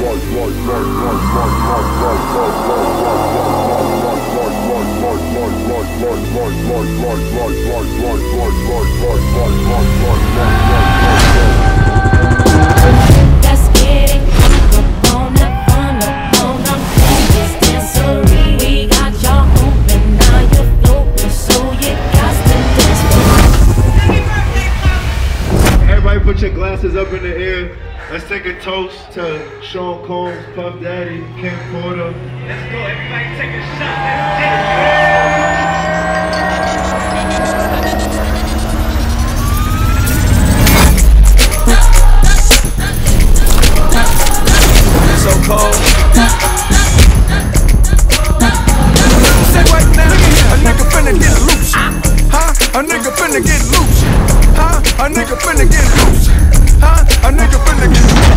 Put your glasses up in the air. Let's take a toast to Sean Combs, Puff Daddy, Kim Porter. Let's go, everybody take a shot. So cold. Say right now, a nigga finna get loose. Huh? A nigga finna get loose. Huh? A nigga finna get loose. Huh? A nigga finna get loose.